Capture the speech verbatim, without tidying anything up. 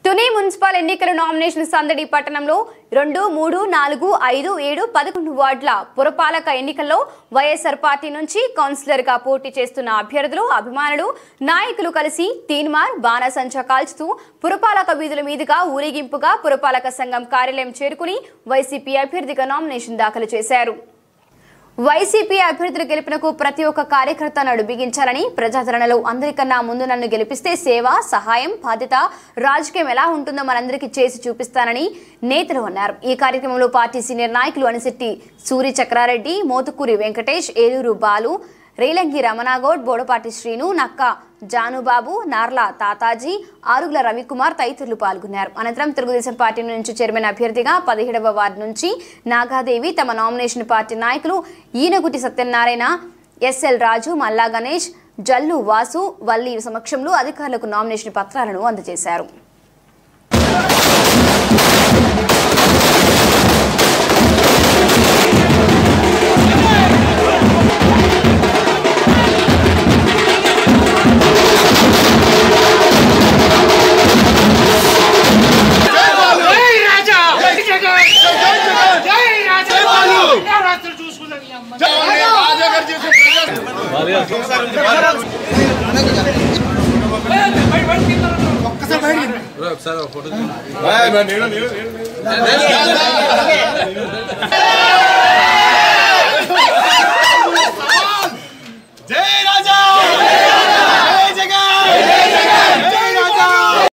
Tuni municipal ఎన్నికల nomination సందడి పట్టణంలో రెండు మూడు నాలుగు ఐదు ఏడు పదకొండు వార్డుల పురపాలక ఎన్నికల్లో వైఎస్ఆర్ పార్టీ నుంచి కౌన్సిలర్ గా పోటీ చేస్తున్న అభ్యర్థులు అభిమానులు నాయకులు కలిసి తీన్మార్ బాణసంచా కాల్చుతూ పురపాలక వీధుల మీదుగా ఊరేగింపుగా పురపాలక సంఘం కార్యాలయం చేరుకుని వైసీపీ అభ్యర్థిగా నామినేషన్ దాఖలు చేశారు. వైసీపీ అభ్యర్థుల గెలుపునకు ప్రతి ఒక్క కార్యకర్త నడు బిగించాలని, ప్రజాదరణలో అందరికన్నా ముందు నన్ను గెలిపిస్తే సేవ, సహాయం, బాధ్యత, రాజకీయం ఎలా ఉంటుందో మనందరికీ చేసి చూపిస్తానని నేతలు అన్నారు. ఈ కార్యక్రమంలో పార్టీ సీనియర్ నాయకులు అనిశెట్టి సూరి చక్రారెడ్డి, మోతుకూరి వెంకటేష్, ఏలూరు బాలు, రేలంగి రమణాగౌడ్, బోడపాటి శ్రీను, నక్క జానుబాబు, నార్ల తాతాజీ, ఆరుగుల రవికుమార్ తదితరులు పాల్గొన్నారు. అనంతరం తెలుగుదేశం పార్టీ నుంచి చైర్మన్ అభ్యర్థిగా పదిహేడవ వార్డు నుంచి నాగాదేవి, తమ నామినేషన్ పార్టీ నాయకులు ఈనగుటి సత్యనారాయణ, ఎస్ఎల్ రాజు, మల్లా గణేష్, జల్లు వాసు, వల్లి సమక్షంలో అధికారులకు నామినేషన్ పత్రాలను అందజేశారు. ఒకసారి ఫోటో